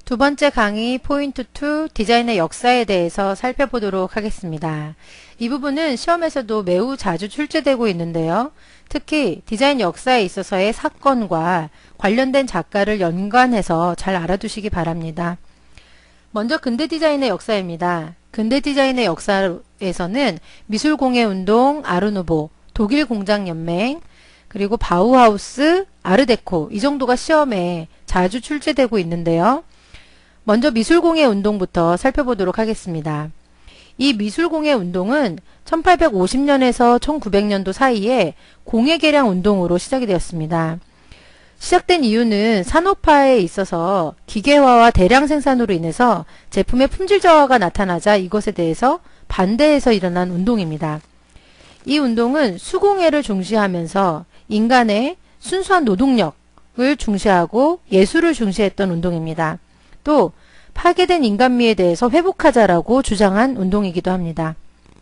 두 번째 강의 포인트 2 디자인의 역사에 대해서 살펴보도록 하겠습니다. 이 부분은 시험에서도 매우 자주 출제되고 있는데요. 특히 디자인 역사에 있어서의 사건과 관련된 작가를 연관해서 잘 알아두시기 바랍니다. 먼저 근대 디자인의 역사입니다. 근대 디자인의 역사에서는 미술공예운동, 아르누보, 독일 공장연맹, 그리고 바우하우스, 아르데코 이 정도가 시험에 자주 출제되고 있는데요. 먼저 미술공예운동부터 살펴보도록 하겠습니다. 이 미술공예운동은 1850년에서 1900년도 사이에 공예개량운동으로 시작이 되었습니다. 시작된 이유는 산업화에 있어서 기계화와 대량 생산으로 인해서 제품의 품질 저하가 나타나자 이것에 대해서 반대해서 일어난 운동입니다. 이 운동은 수공예를 중시하면서 인간의 순수한 노동력을 중시하고 예술을 중시했던 운동입니다. 또 파괴된 인간미에 대해서 회복하자라고 주장한 운동이기도 합니다.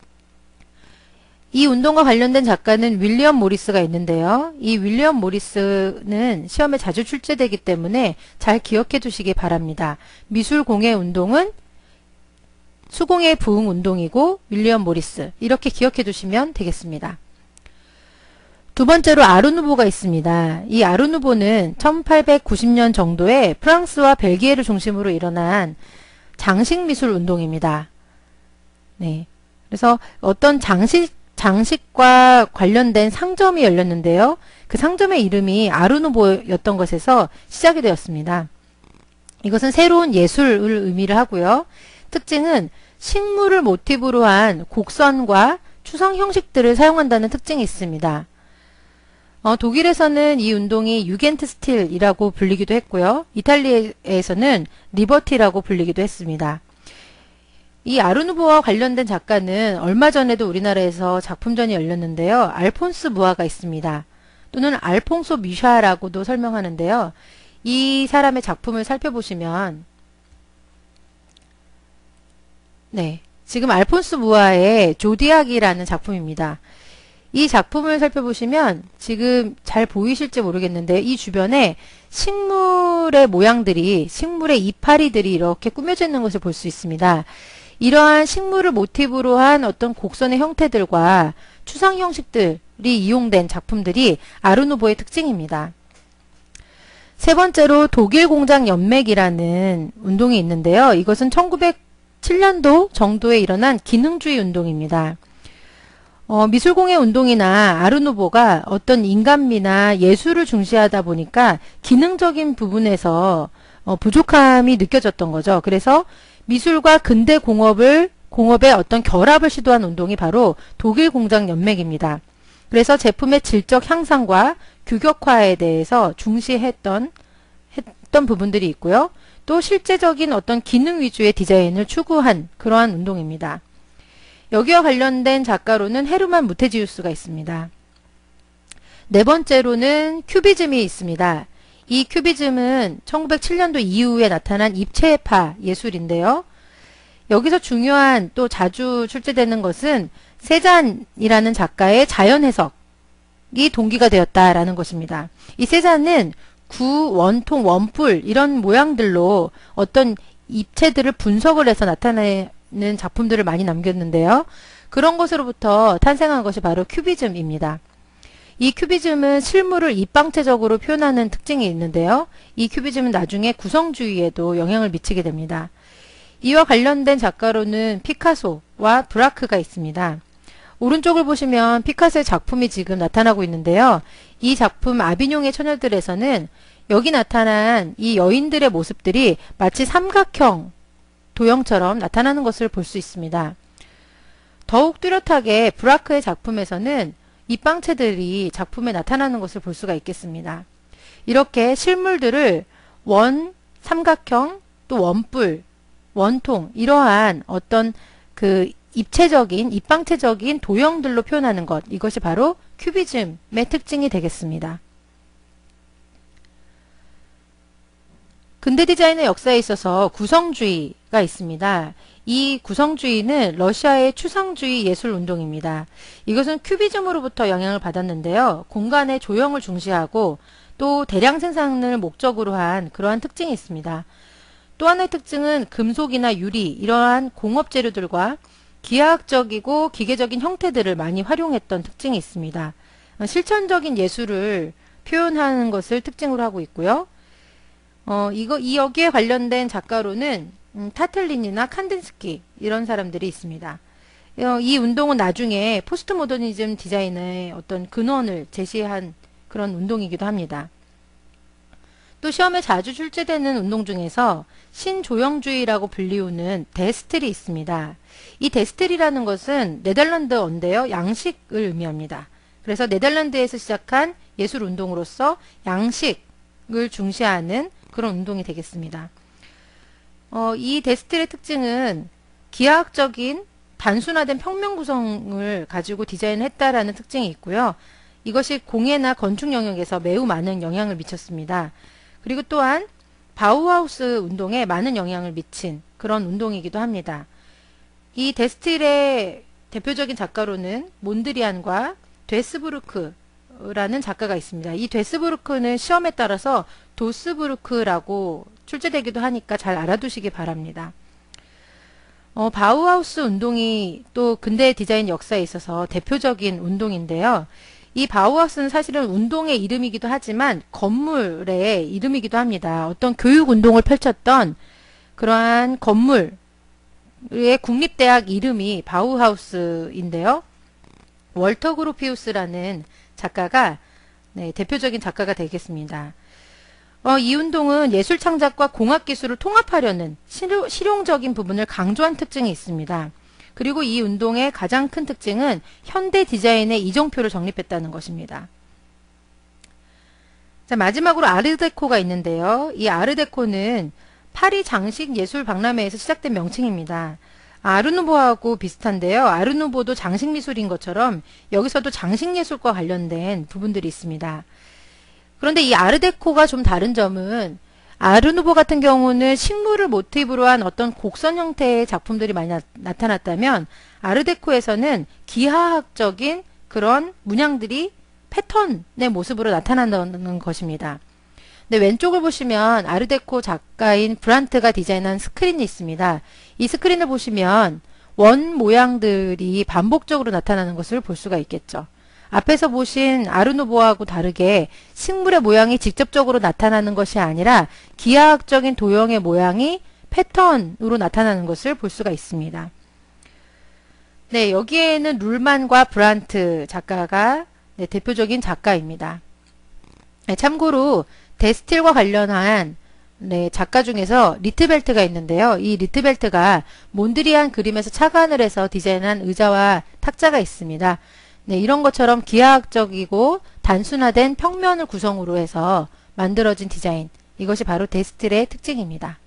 이 운동과 관련된 작가는 윌리엄 모리스가 있는데요. 이 윌리엄 모리스는 시험에 자주 출제되기 때문에 잘 기억해 두시기 바랍니다. 미술공예운동은 수공예 부흥운동이고 윌리엄 모리스 이렇게 기억해 두시면 되겠습니다. 두 번째로 아르누보가 있습니다. 이 아르누보는 1890년 정도에 프랑스와 벨기에를 중심으로 일어난 장식미술 운동입니다. 네. 그래서 어떤 장식과 관련된 상점이 열렸는데요. 그 상점의 이름이 아르누보였던 것에서 시작이 되었습니다. 이것은 새로운 예술을 의미를 하고요. 특징은 식물을 모티브로 한 곡선과 추상 형식들을 사용한다는 특징이 있습니다. 독일에서는 이 운동이 유겐트 스틸이라고 불리기도 했고요. 이탈리아에서는 리버티라고 불리기도 했습니다. 이 아르누보와 관련된 작가는 얼마 전에도 우리나라에서 작품전이 열렸는데요. 알폰스 무아가 있습니다. 또는 알퐁소 미샤라고도 설명하는데요. 이 사람의 작품을 살펴보시면 네, 지금 알폰스 무아의 조디악이라는 작품입니다. 이 작품을 살펴보시면 지금 잘 보이실지 모르겠는데 이 주변에 식물의 모양들이 식물의 이파리들이 이렇게 꾸며져 있는 것을 볼 수 있습니다. 이러한 식물을 모티브로 한 어떤 곡선의 형태들과 추상 형식들이 이용된 작품들이 아르누보의 특징입니다. 세 번째로 독일 공장 연맹이라는 운동이 있는데요. 이것은 1907년도 정도에 일어난 기능주의 운동입니다. 미술공예 운동이나 아르누보가 어떤 인간미나 예술을 중시하다 보니까 기능적인 부분에서 부족함이 느껴졌던 거죠. 그래서 미술과 근대 공업의 어떤 결합을 시도한 운동이 바로 독일 공장 연맹입니다. 그래서 제품의 질적 향상과 규격화에 대해서 중시했던 부분들이 있고요. 또 실제적인 어떤 기능 위주의 디자인을 추구한 그러한 운동입니다. 여기와 관련된 작가로는 헤르만 무테지우스가 있습니다. 네 번째로는 큐비즘이 있습니다. 이 큐비즘은 1907년도 이후에 나타난 입체파 예술인데요. 여기서 중요한 또 자주 출제되는 것은 세잔이라는 작가의 자연해석이 동기가 되었다라는 것입니다. 이 세잔은 구, 원통, 원뿔 이런 모양들로 어떤 입체들을 분석을 해서 나타내는 작품들을 많이 남겼는데요. 그런 것으로부터 탄생한 것이 바로 큐비즘입니다. 이 큐비즘은 실물을 입방체적으로 표현하는 특징이 있는데요. 이 큐비즘은 나중에 구성주의에도 영향을 미치게 됩니다. 이와 관련된 작가로는 피카소와 브라크가 있습니다. 오른쪽을 보시면 피카소의 작품이 지금 나타나고 있는데요. 이 작품 아비뇽의 처녀들에서는 여기 나타난 이 여인들의 모습들이 마치 삼각형 도형처럼 나타나는 것을 볼 수 있습니다. 더욱 뚜렷하게 브라크의 작품에서는 입방체들이 작품에 나타나는 것을 볼 수가 있겠습니다. 이렇게 실물들을 원, 삼각형, 또 원뿔, 원통 이러한 어떤 그 입체적인, 입방체적인 도형들로 표현하는 것 이것이 바로 큐비즘의 특징이 되겠습니다. 근대 디자인의 역사에 있어서 구성주의가 있습니다. 이 구성주의는 러시아의 추상주의 예술 운동입니다. 이것은 큐비즘으로부터 영향을 받았는데요. 공간의 조형을 중시하고 또 대량 생산을 목적으로 한 그러한 특징이 있습니다. 또 하나의 특징은 금속이나 유리 이러한 공업 재료들과 기하학적이고 기계적인 형태들을 많이 활용했던 특징이 있습니다. 실천적인 예술을 표현하는 것을 특징으로 하고 있고요. 여기에 관련된 작가로는 타틀린이나 칸딘스키 이런 사람들이 있습니다. 이 운동은 나중에 포스트 모더니즘 디자인의 어떤 근원을 제시한 그런 운동이기도 합니다. 또 시험에 자주 출제되는 운동 중에서 신조형주의라고 불리우는 데스틀이 있습니다. 이 데스틀이라는 것은 네덜란드어인데요. 양식을 의미합니다. 그래서 네덜란드에서 시작한 예술 운동으로서 양식을 중시하는 그런 운동이 되겠습니다. 이 데스틀의 특징은 기하학적인 단순화된 평면 구성을 가지고 디자인했다라는 특징이 있고요. 이것이 공예나 건축 영역에서 매우 많은 영향을 미쳤습니다. 그리고 또한 바우하우스 운동에 많은 영향을 미친 그런 운동이기도 합니다. 이 데스틸의 대표적인 작가로는 몬드리안과 데스부르크라는 작가가 있습니다. 이 데스부르크는 시험에 따라서 도스부르크라고 출제되기도 하니까 잘 알아두시기 바랍니다. 바우하우스 운동이 또 근대 디자인 역사에 있어서 대표적인 운동인데요. 이 바우하우스는 사실은 운동의 이름이기도 하지만 건물의 이름이기도 합니다. 어떤 교육 운동을 펼쳤던 그러한 건물의 국립대학 이름이 바우하우스인데요. 월터 그로피우스라는 작가가 대표적인 작가가 되겠습니다. 이 운동은 예술 창작과 공학 기술을 통합하려는 실용적인 부분을 강조한 특징이 있습니다. 그리고 이 운동의 가장 큰 특징은 현대 디자인의 이정표를 정립했다는 것입니다. 자, 마지막으로 아르데코가 있는데요. 이 아르데코는 파리 장식 예술 박람회에서 시작된 명칭입니다. 아르누보하고 비슷한데요. 아르누보도 장식 미술인 것처럼 여기서도 장식 예술과 관련된 부분들이 있습니다. 그런데 이 아르데코가 좀 다른 점은 아르누보 같은 경우는 식물을 모티브로 한 어떤 곡선 형태의 작품들이 많이 나타났다면 아르데코에서는 기하학적인 그런 문양들이 패턴의 모습으로 나타난다는 것입니다. 네, 왼쪽을 보시면 아르데코 작가인 브란트가 디자인한 스크린이 있습니다. 이 스크린을 보시면 원 모양들이 반복적으로 나타나는 것을 볼 수가 있겠죠. 앞에서 보신 아르누보하고 다르게 식물의 모양이 직접적으로 나타나는 것이 아니라 기하학적인 도형의 모양이 패턴으로 나타나는 것을 볼 수가 있습니다. 네, 여기에는 룰만과 브란트 작가가 대표적인 작가입니다. 참고로 데스틸과 관련한 작가 중에서 리트벨트가 있는데요. 이 리트벨트가 몬드리안 그림에서 착안을 해서 디자인한 의자와 탁자가 있습니다. 네, 이런 것처럼 기하학적이고 단순화된 평면을 구성으로 해서 만들어진 디자인, 이것이 바로 데스틸의 특징입니다.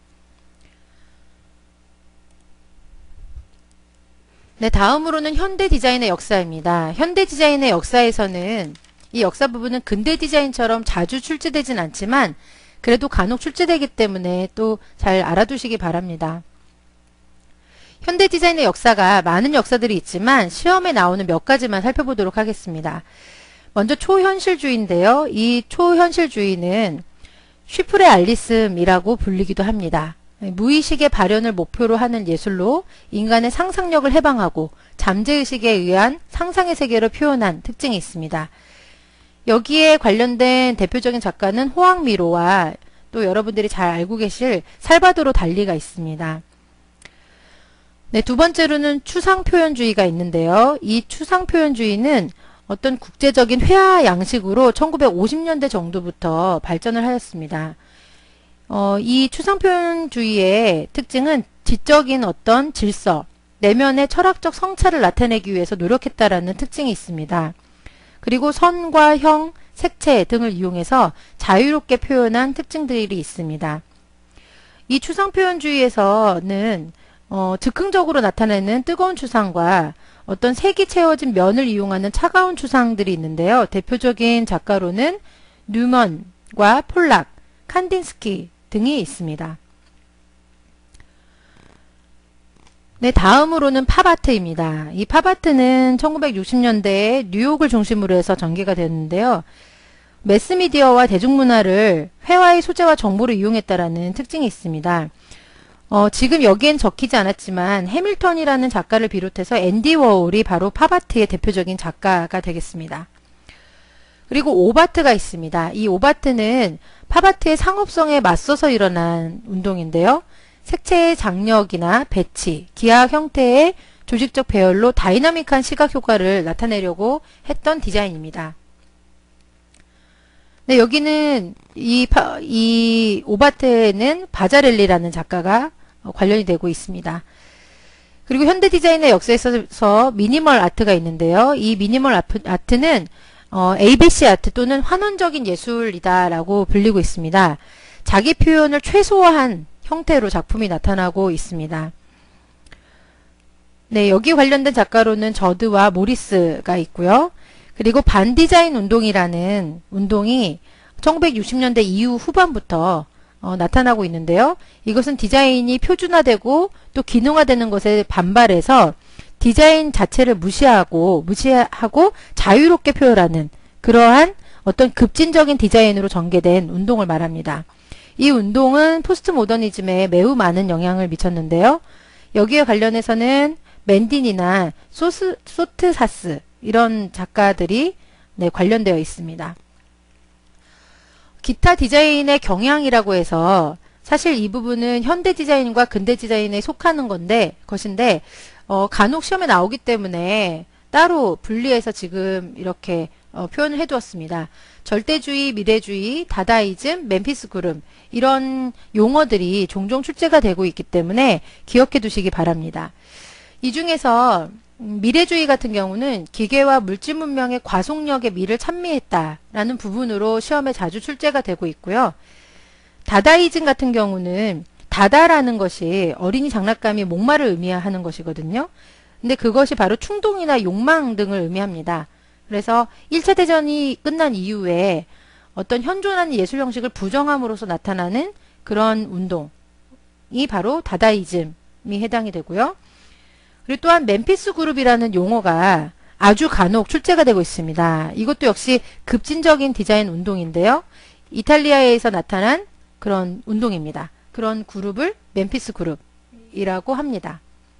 네, 다음으로는 현대 디자인의 역사입니다. 현대 디자인의 역사에서는 이 역사 부분은 근대 디자인처럼 자주 출제되진 않지만 그래도 간혹 출제되기 때문에 또 잘 알아두시기 바랍니다. 현대 디자인의 역사가 많은 역사들이 있지만 시험에 나오는 몇 가지만 살펴보도록 하겠습니다. 먼저 초현실주의인데요. 이 초현실주의는 슈프레알리즘이라고 불리기도 합니다. 무의식의 발현을 목표로 하는 예술로 인간의 상상력을 해방하고 잠재의식에 의한 상상의 세계를 표현한 특징이 있습니다. 여기에 관련된 대표적인 작가는 호앙미로와 또 여러분들이 잘 알고 계실 살바도르 달리가 있습니다. 네, 두 번째로는 추상표현주의가 있는데요. 이 추상표현주의는 어떤 국제적인 회화 양식으로 1950년대 정도부터 발전을 하였습니다. 이 추상표현주의의 특징은 지적인 어떤 질서, 내면의 철학적 성찰을 나타내기 위해서 노력했다라는 특징이 있습니다. 그리고 선과 형, 색채 등을 이용해서 자유롭게 표현한 특징들이 있습니다. 이 추상표현주의에서는 즉흥적으로 나타내는 뜨거운 추상과 어떤 색이 채워진 면을 이용하는 차가운 추상들이 있는데요. 대표적인 작가로는 뉴먼과 폴락, 칸딘스키 등이 있습니다. 네, 다음으로는 팝아트입니다. 이 팝아트는 1960년대에 뉴욕을 중심으로 해서 전개가 됐는데요. 매스미디어와 대중문화를 회화의 소재와 정보를 이용했다라는 특징이 있습니다. 지금 여기엔 적히지 않았지만 해밀턴이라는 작가를 비롯해서 앤디 워홀이 바로 팝아트의 대표적인 작가가 되겠습니다. 그리고 오바트가 있습니다. 이 오바트는 팝아트의 상업성에 맞서서 일어난 운동인데요. 색채의 장력이나 배치, 기하학 형태의 조직적 배열로 다이나믹한 시각 효과를 나타내려고 했던 디자인입니다. 네, 여기는 이 오바트에는 바자렐리라는 작가가 관련이 되고 있습니다. 그리고 현대 디자인의 역사에 있어서 미니멀 아트가 있는데요. 이 미니멀 아트는 ABC 아트 또는 환원적인 예술이다라고 불리고 있습니다. 자기 표현을 최소화한 형태로 작품이 나타나고 있습니다. 네, 여기 관련된 작가로는 저드와 모리스가 있고요. 그리고 반디자인 운동이라는 운동이 1960년대 이후 후반부터 나타나고 있는데요. 이것은 디자인이 표준화되고 또 기능화되는 것에 반발해서 디자인 자체를 무시하고 자유롭게 표현하는 그러한 어떤 급진적인 디자인으로 전개된 운동을 말합니다. 이 운동은 포스트 모더니즘에 매우 많은 영향을 미쳤는데요. 여기에 관련해서는 맨딘이나 소트사스 이런 작가들이 관련되어 있습니다. 기타 디자인의 경향이라고 해서 사실 이 부분은 현대 디자인과 근대 디자인에 속하는 것인데 간혹 시험에 나오기 때문에 따로 분리해서 지금 이렇게 표현을 해두었습니다. 절대주의, 미래주의, 다다이즘, 멤피스 그룹 이런 용어들이 종종 출제가 되고 있기 때문에 기억해 두시기 바랍니다. 이 중에서 미래주의 같은 경우는 기계와 물질 문명의 과속력의 미를 찬미했다라는 부분으로 시험에 자주 출제가 되고 있고요. 다다이즘 같은 경우는 다다라는 것이 어린이 장난감이 목마를 의미하는 것이거든요. 근데 그것이 바로 충동이나 욕망 등을 의미합니다. 그래서 1차 대전이 끝난 이후에 어떤 현존하는 예술 형식을 부정함으로써 나타나는 그런 운동이 바로 다다이즘이 해당이 되고요. 그리고 또한 멤피스 그룹이라는 용어가 아주 간혹 출제가 되고 있습니다. 이것도 역시 급진적인 디자인 운동인데요. 이탈리아에서 나타난 그런 운동입니다. 그런 그룹을 멤피스 그룹이라고 합니다.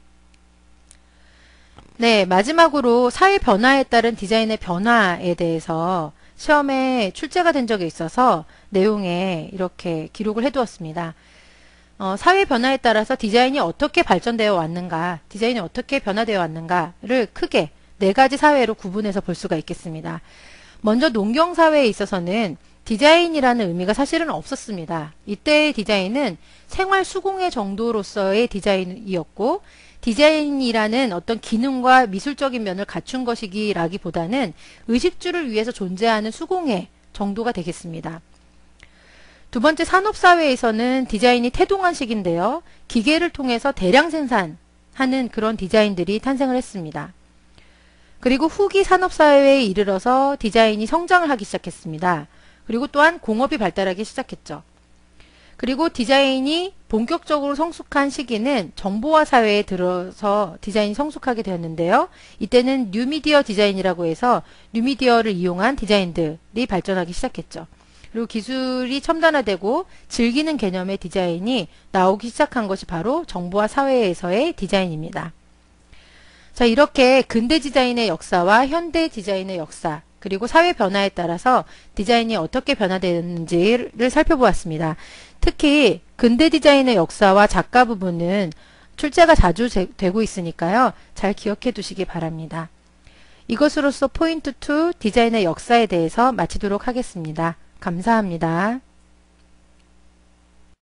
네, 마지막으로 사회 변화에 따른 디자인의 변화에 대해서 시험에 출제가 된 적이 있어서 내용에 이렇게 기록을 해두었습니다. 사회 변화에 따라서 디자인이 어떻게 발전되어 왔는가, 디자인이 어떻게 변화되어 왔는가를 크게 4가지 사회로 구분해서 볼 수가 있겠습니다. 먼저 농경사회에 있어서는 디자인이라는 의미가 사실은 없었습니다. 이때의 디자인은 생활 수공예 정도로서의 디자인이었고 디자인이라는 어떤 기능과 미술적인 면을 갖춘 것이기라기보다는 의식주를 위해서 존재하는 수공예 정도가 되겠습니다. 두 번째 산업사회에서는 디자인이 태동한식인데요. 기계를 통해서 대량 생산하는 그런 디자인들이 탄생을 했습니다. 그리고 후기 산업사회에 이르러서 디자인이 성장을 하기 시작했습니다. 그리고 또한 공업이 발달하기 시작했죠. 그리고 디자인이 본격적으로 성숙한 시기는 정보화 사회에 들어서 디자인이 성숙하게 되었는데요. 이때는 뉴미디어 디자인이라고 해서 뉴미디어를 이용한 디자인들이 발전하기 시작했죠. 그리고 기술이 첨단화되고 즐기는 개념의 디자인이 나오기 시작한 것이 바로 정보화 사회에서의 디자인입니다. 자, 이렇게 근대 디자인의 역사와 현대 디자인의 역사 그리고 사회 변화에 따라서 디자인이 어떻게 변화되는지를 살펴보았습니다. 특히 근대 디자인의 역사와 작가 부분은 출제가 자주 되고 있으니까요. 잘 기억해 두시기 바랍니다. 이것으로서 포인트 2 디자인의 역사에 대해서 마치도록 하겠습니다. 감사합니다.